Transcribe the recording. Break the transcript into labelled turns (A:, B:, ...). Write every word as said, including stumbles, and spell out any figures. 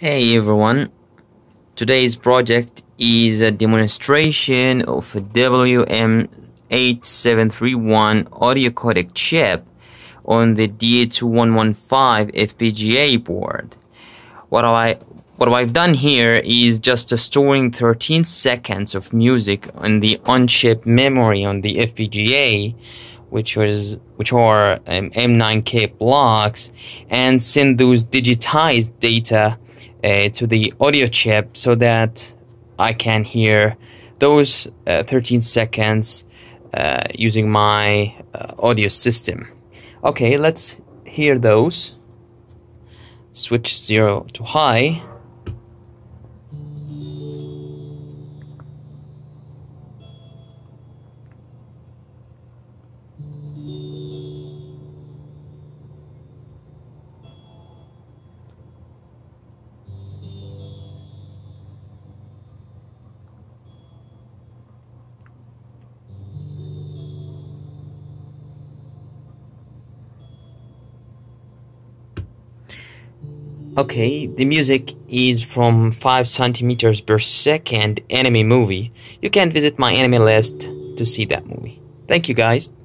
A: Hey everyone, today's project is a demonstration of a W M eight seven three one audio codec chip on the D E two one fifteen F P G A board. What I what I've done here is just uh, storing thirteen seconds of music on the on-chip memory on the F P G A, which was which are um, M nine K blocks, and send those digitized data Uh, to the audio chip so that I can hear those uh, thirteen seconds uh, using my uh, audio system. Okay, let's hear those. Switch zero to high. Okay, the music is from five centimeters per second anime movie. You can visit my anime list to see that movie. Thank you guys.